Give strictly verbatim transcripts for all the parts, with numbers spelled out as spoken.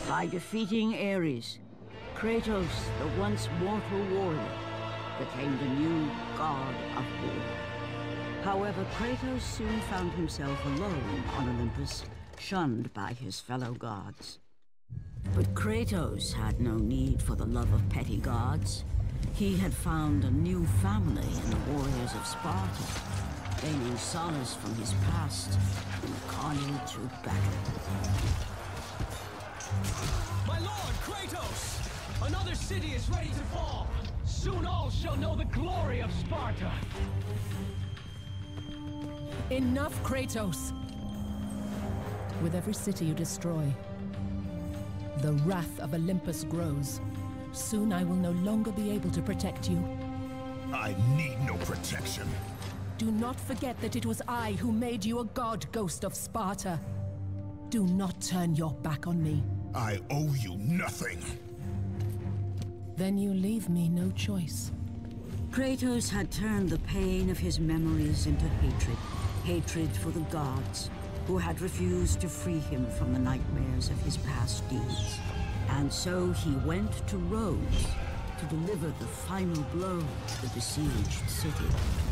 By defeating Ares, Kratos, the once mortal warrior, became the new god of war. However, Kratos soon found himself alone on Olympus, shunned by his fellow gods. But Kratos had no need for the love of petty gods. He had found a new family in the warriors of Sparta, gaining solace from his past in the carnage of battle. My lord, Kratos! Another city is ready to fall! Soon all shall know the glory of Sparta! Enough, Kratos! With every city you destroy, the wrath of Olympus grows. Soon I will no longer be able to protect you. I need no protection. Do not forget that it was I who made you a god, Ghost of Sparta. Do not turn your back on me. I owe you nothing. Then you leave me no choice. Kratos had turned the pain of his memories into hatred. Hatred for the gods, who had refused to free him from the nightmares of his past deeds. And so he went to Rhodes to deliver the final blow to the besieged city.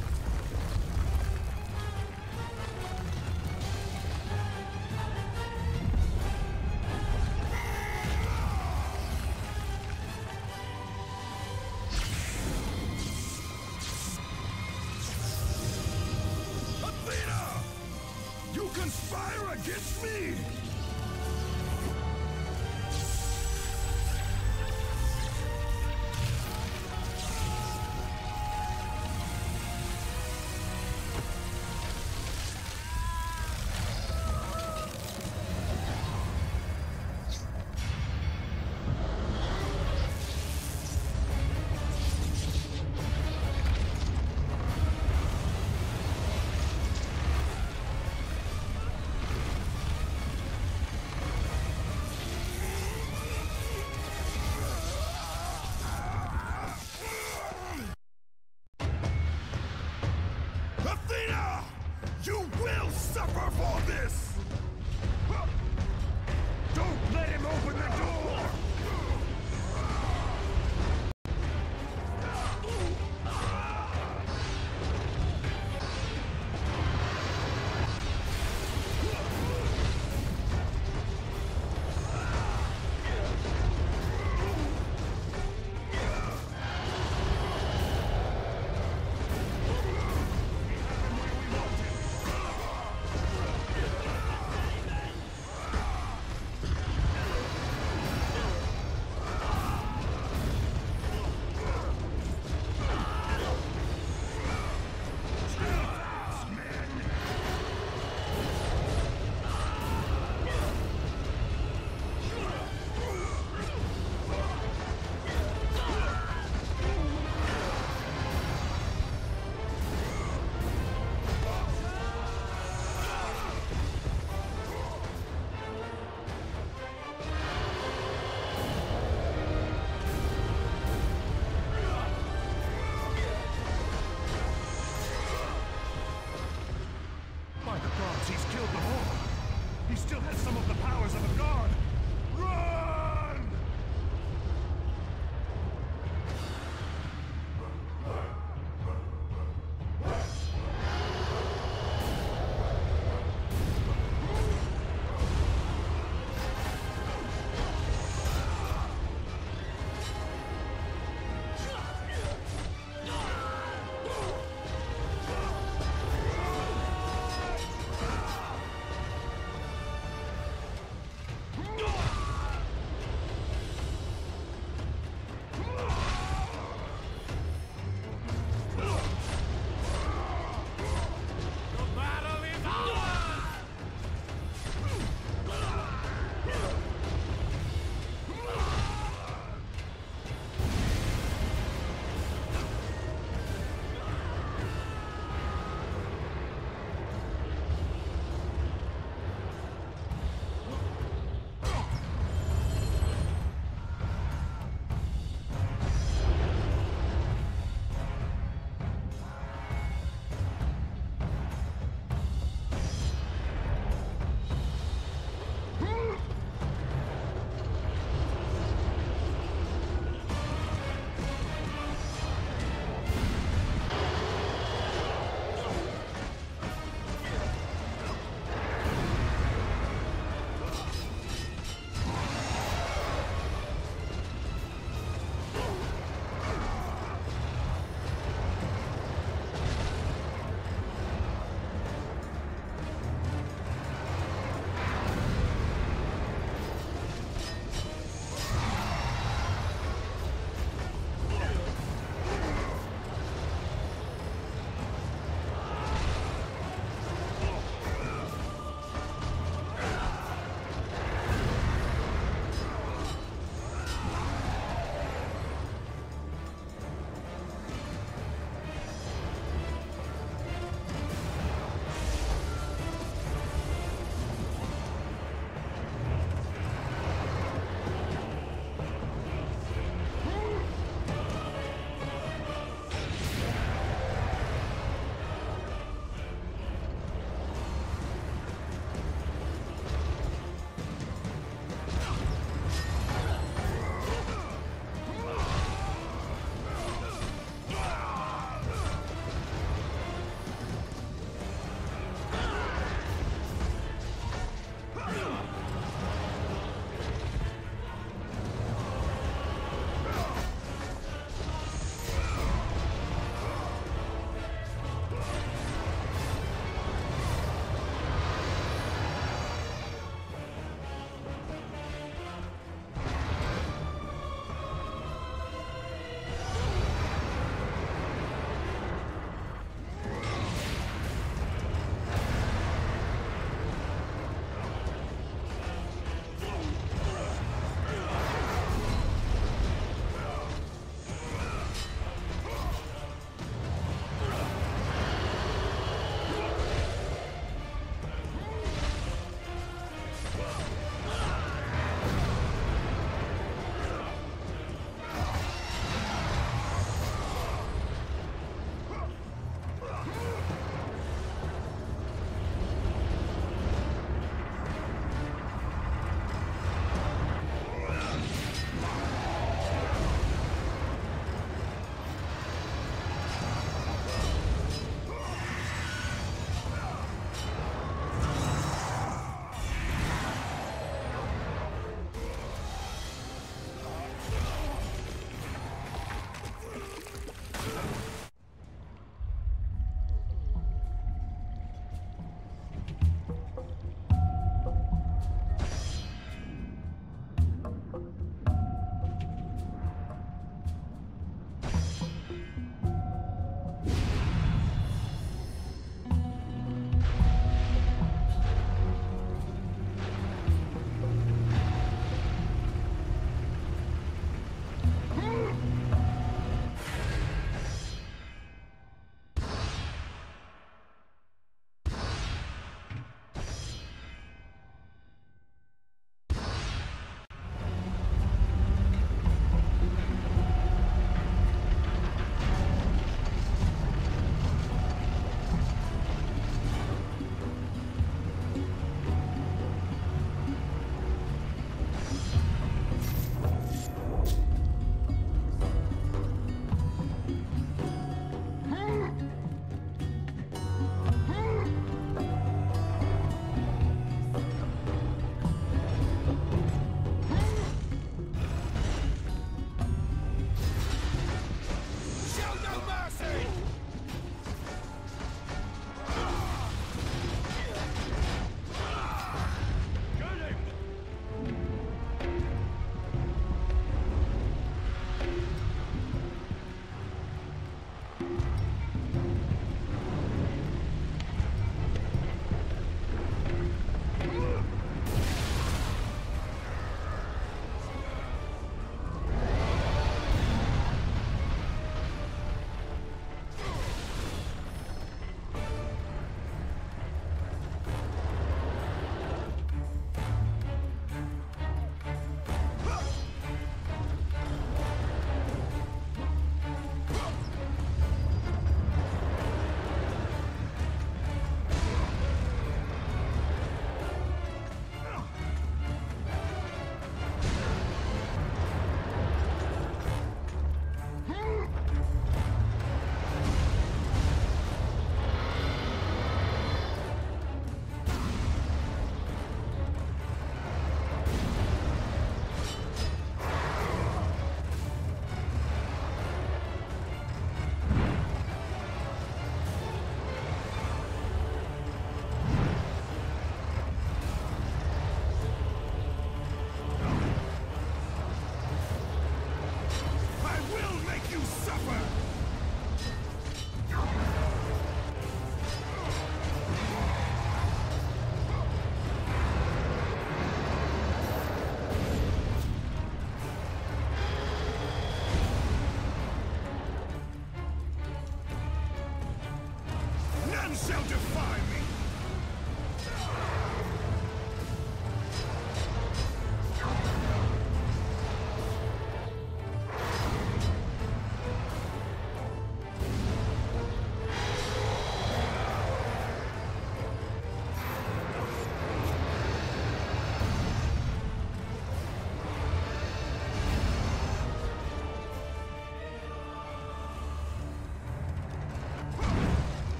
Conspire against me! Athena! You will suffer for this! Don't let him open the door! He's killed them all. He still has some of the powers of a god. Run!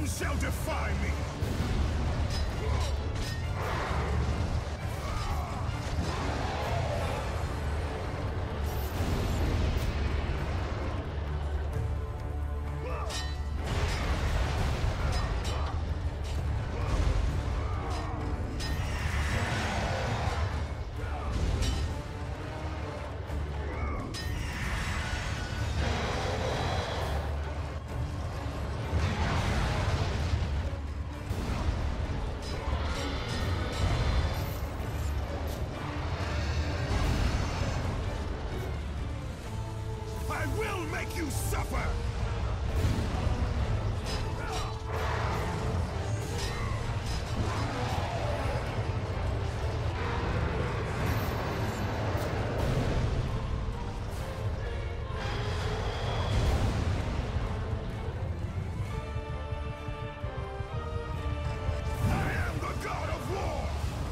None shall defy me! I will make you suffer! I am the god of war!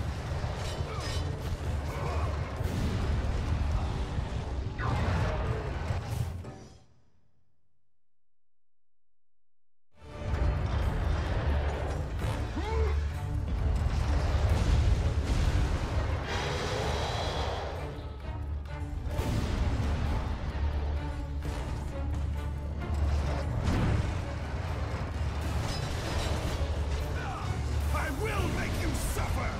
I will make you suffer!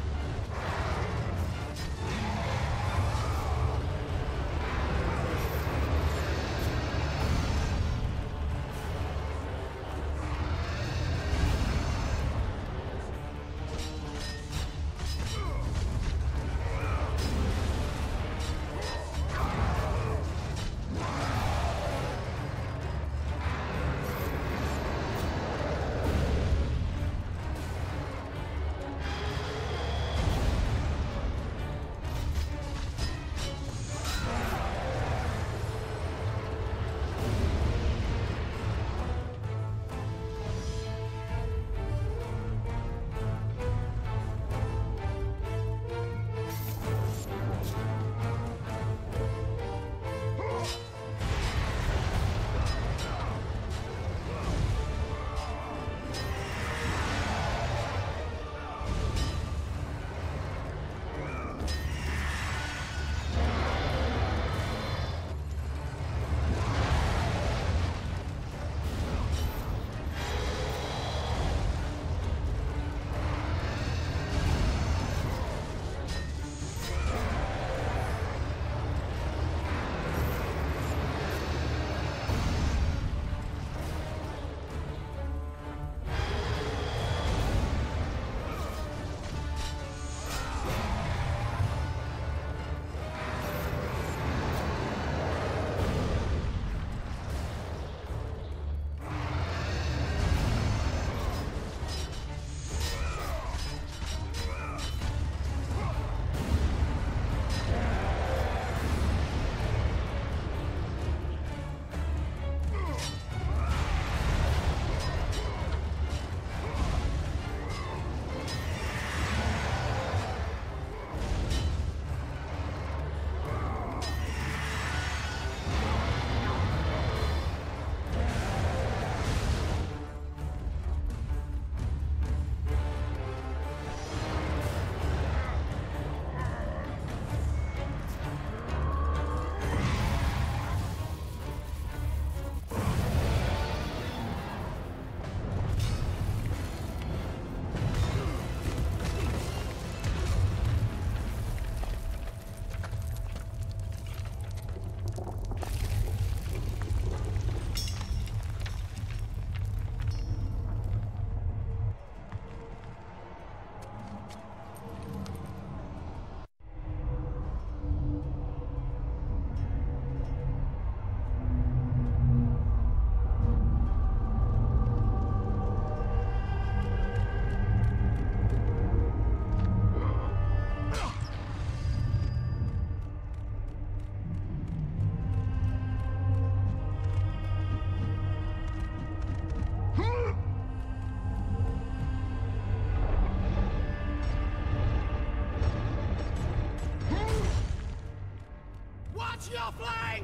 your flank!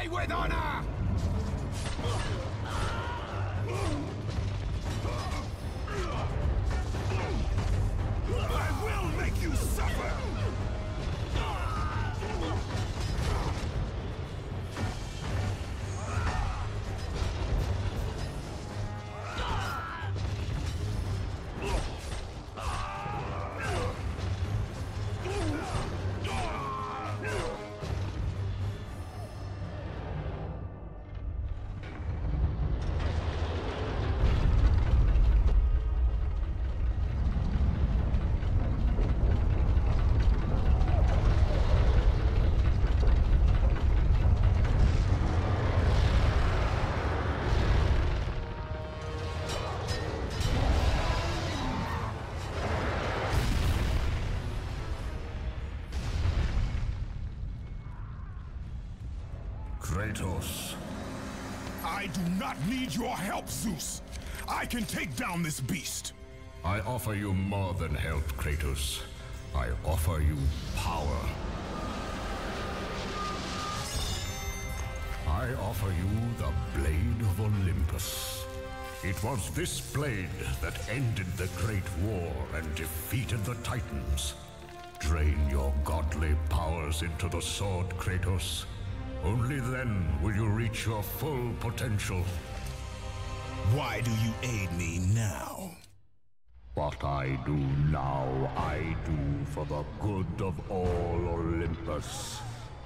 Die with honor! I will make you suffer! Kratos. I do not need your help, Zeus. I can take down this beast. I offer you more than help, Kratos. I offer you power. I offer you the Blade of Olympus. It was this blade that ended the Great War and defeated the Titans. Drain your godly powers into the sword, Kratos. Only then will you reach your full potential. Why do you aid me now? What I do now, I do for the good of all Olympus.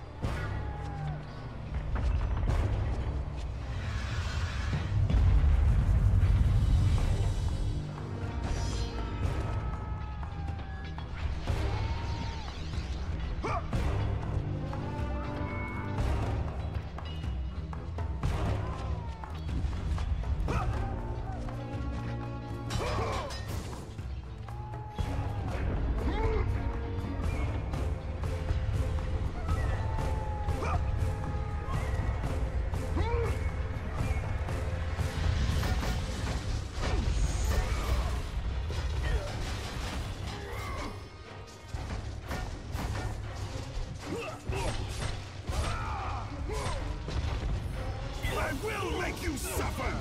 I will make you suffer!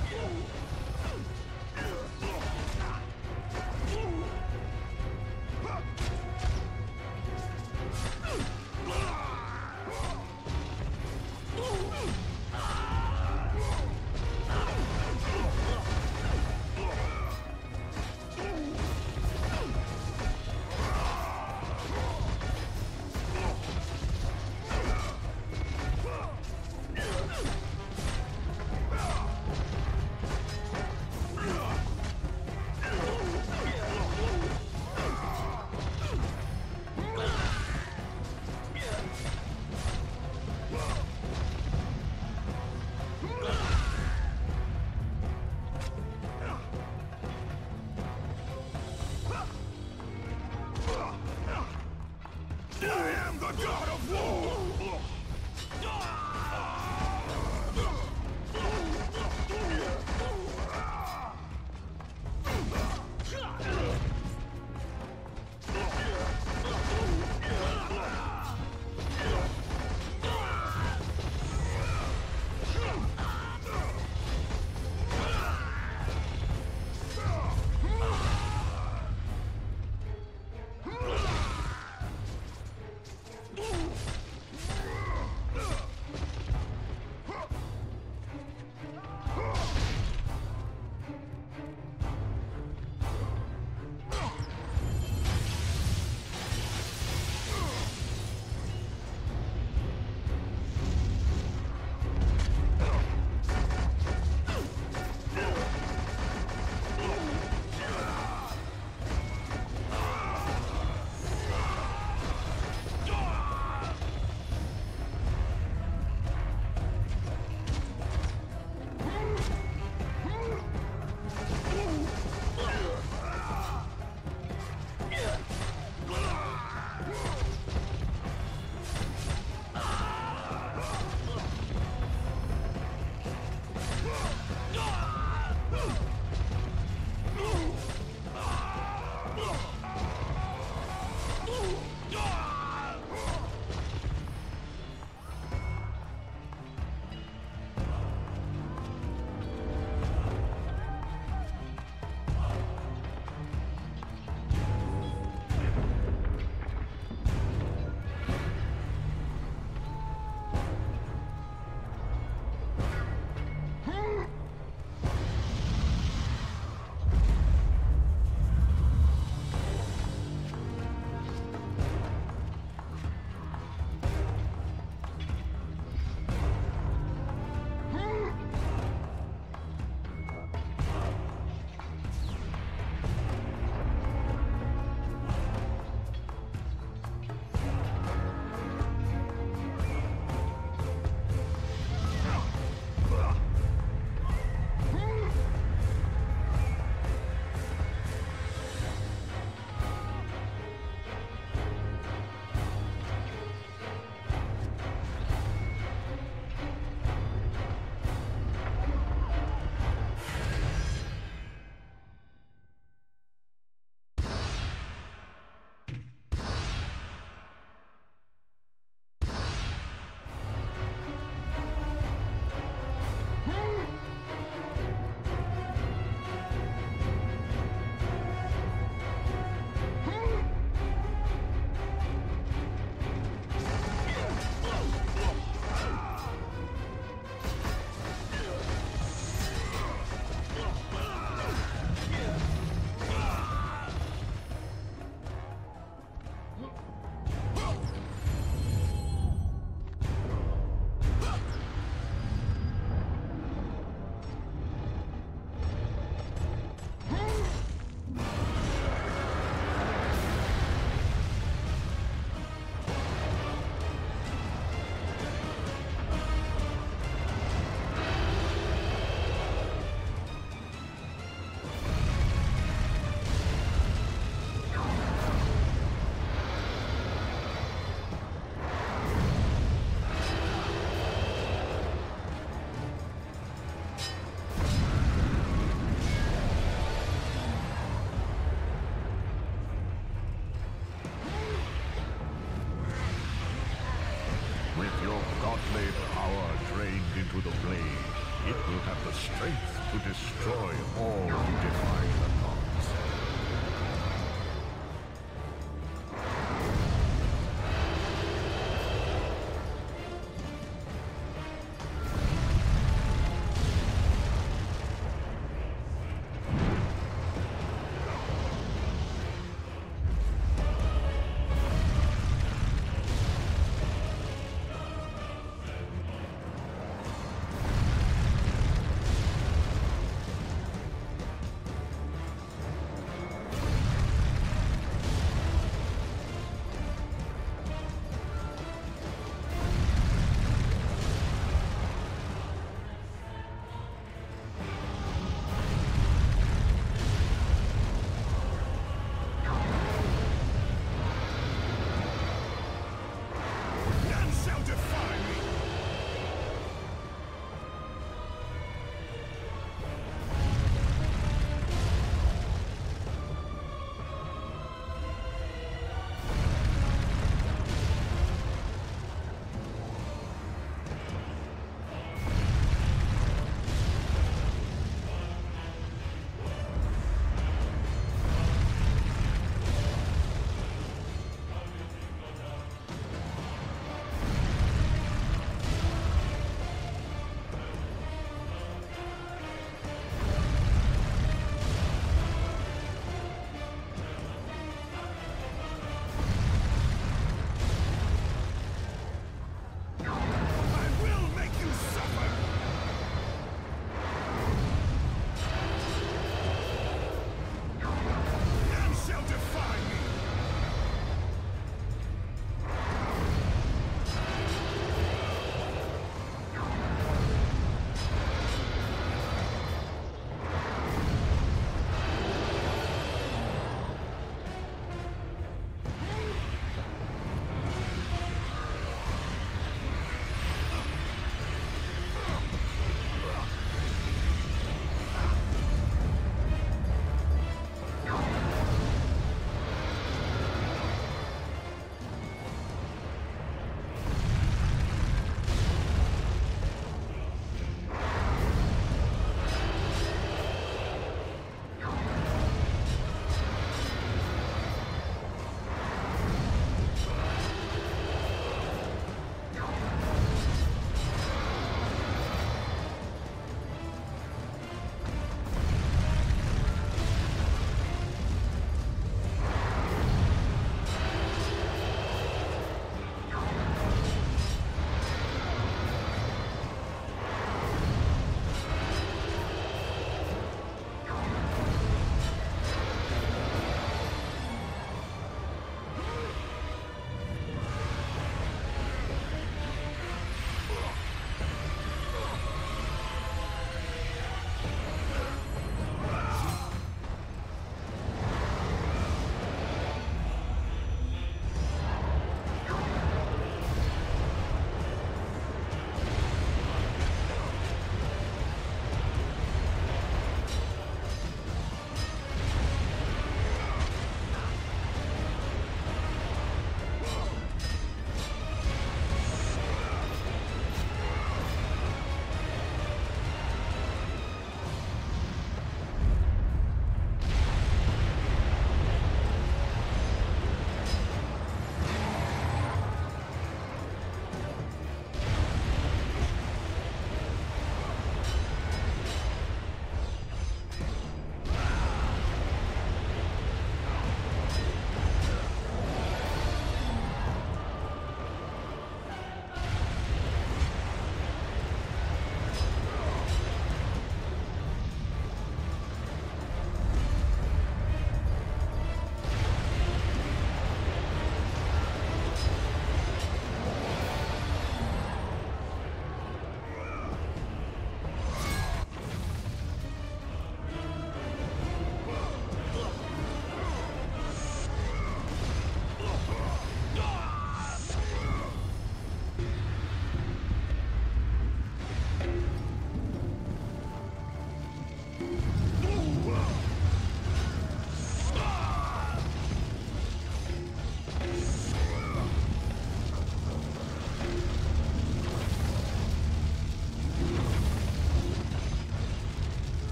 strength to destroy all who defy the gods.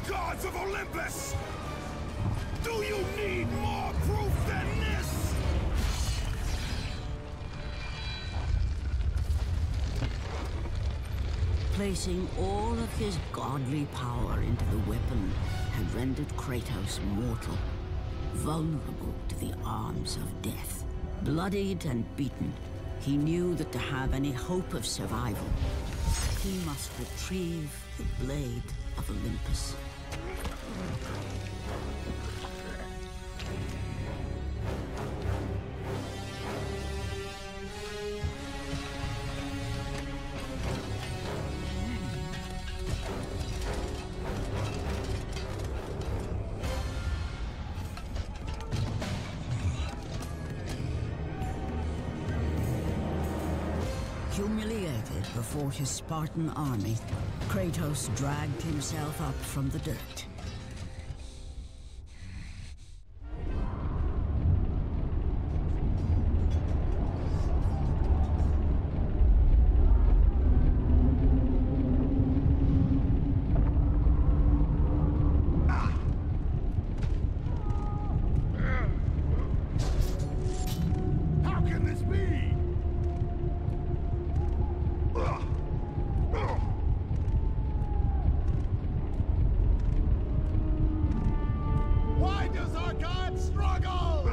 gods of Olympus! Do you need more proof than this? Placing all of his godly power into the weapon had rendered Kratos mortal, vulnerable to the arms of death. Bloodied and beaten, he knew that to have any hope of survival, he must retrieve the blade of Olympus. Humiliated before his Spartan army, Kratos dragged himself up from the dirt. How can this be? Why does our god struggle?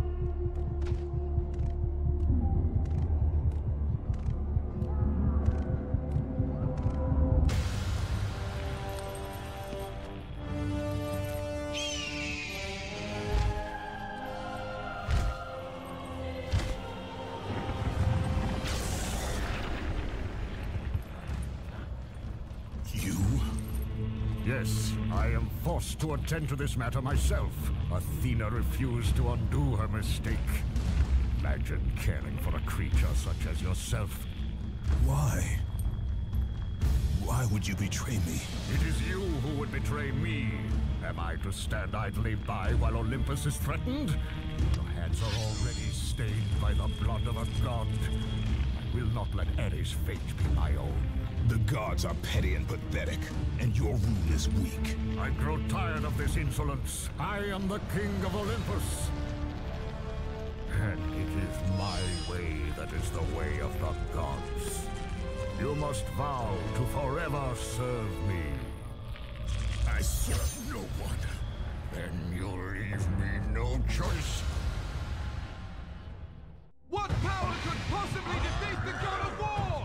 You? Yes, I am forced to attend to this matter myself. Athena refused to undo her mistake. Imagine caring for a creature such as yourself. Why? Why would you betray me? It is you who would betray me. Am I to stand idly by while Olympus is threatened? Your hands are already stained by the blood of a god. I will not let Ares' fate be my own. The gods are petty and pathetic, and your rule is weak. I grow tired of this insolence. I am the king of Olympus. And it is my way that is the way of the gods. You must vow to forever serve me. I serve no one. Then you'll leave me no choice. What power could possibly defeat the god of war?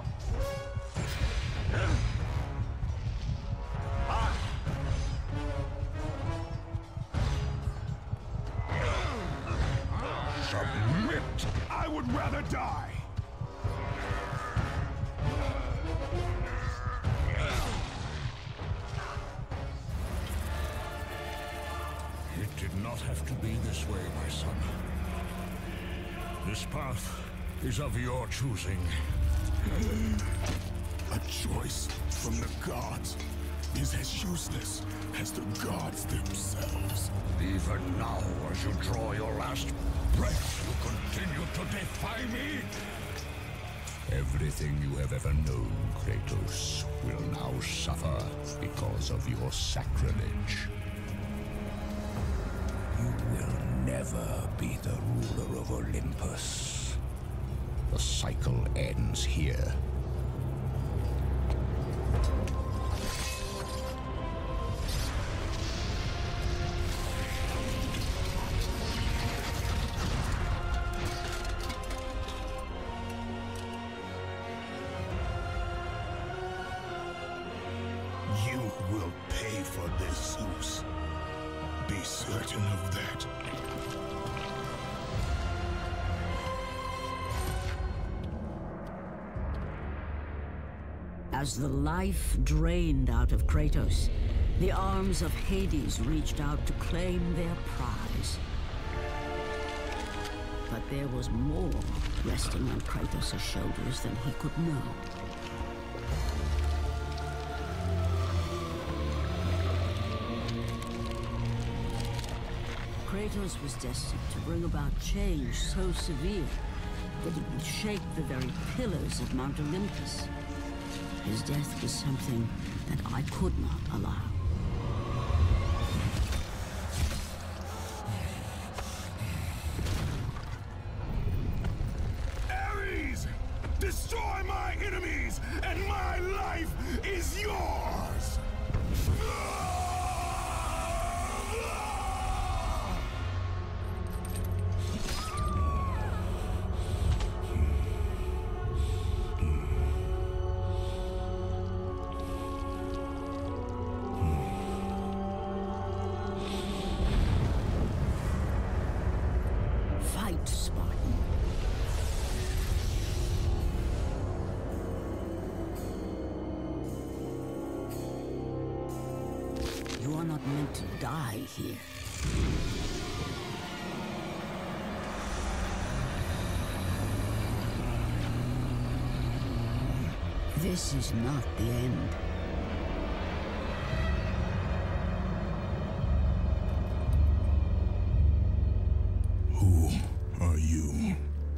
Submit! I would rather die! It did not have to be this way, my son. This path is of your choosing. A choice from the gods is as useless as the gods themselves. Even now, as you draw your last breath, you continue to defy me? Everything you have ever known, Kratos, will now suffer because of your sacrilege. You will never be the ruler of Olympus. The cycle ends here. You will pay for this, Zeus. Be certain of that. As the life drained out of Kratos, the arms of Hades reached out to claim their prize. But there was more resting on Kratos' shoulders than he could know. Kratos was destined to bring about change so severe that it would shake the very pillars of Mount Olympus. His death was something that I could not allow. not meant to die here. This is not the end. Who are you?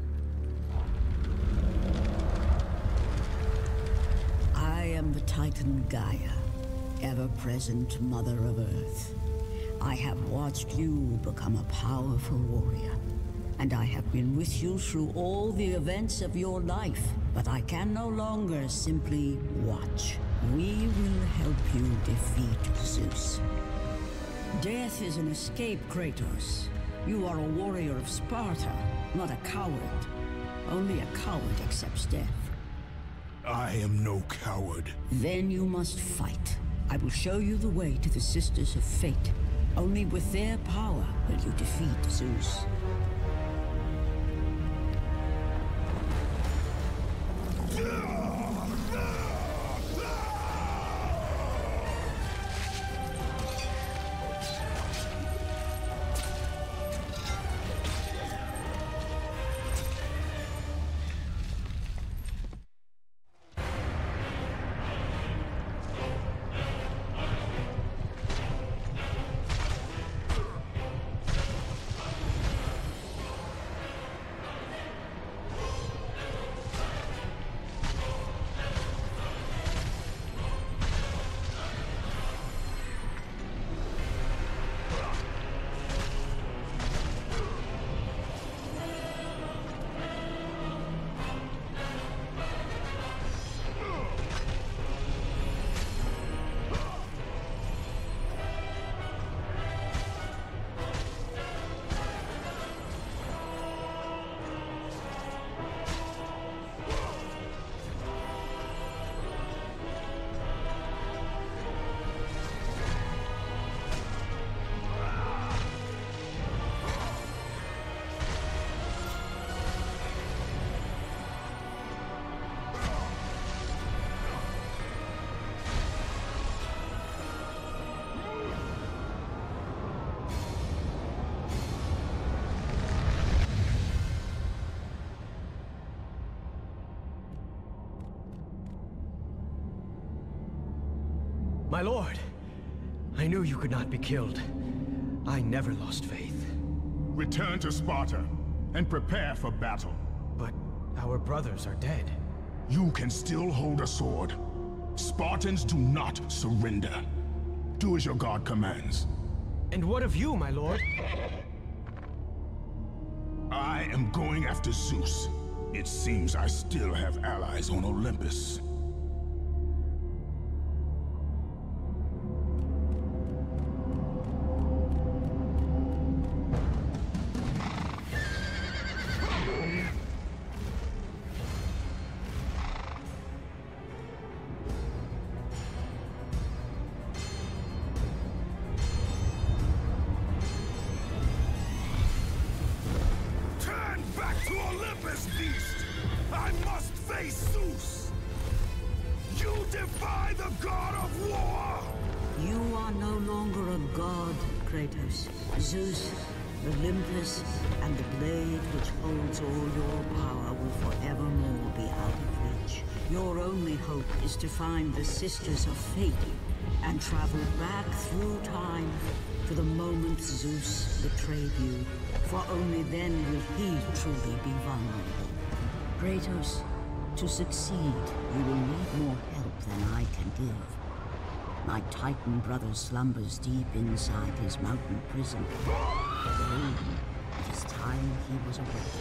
I am the Titan Gaia, ever-present Mother of Earth. I have watched you become a powerful warrior, and I have been with you through all the events of your life, but I can no longer simply watch. We will help you defeat Zeus. Death is an escape, Kratos. You are a warrior of Sparta, not a coward. Only a coward accepts death. I am no coward. Then you must fight. I will show you the way to the Sisters of Fate. Only with their power will you defeat Zeus. My lord, I knew you could not be killed. I never lost faith. Return to Sparta and prepare for battle. But our brothers are dead. You can still hold a sword. Spartans do not surrender. Do as your god commands. And what of you, my lord? I am going after Zeus. It seems I still have allies on Olympus. Zeus, Olympus, and the blade which holds all your power will forevermore be out of reach. Your only hope is to find the Sisters of Fate and travel back through time to the moment Zeus betrayed you, for only then will he truly be vulnerable. Kratos, to succeed, you will need more help than I can give. My Titan brother slumbers deep inside his mountain prison. Oh, it is time he was awakened.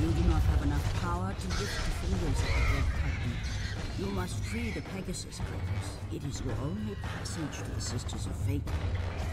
You do not have enough power to lift the fingers of the Dread Titan. You must free the Pegasus, Kratos. It is your only passage to the Sisters of Fate.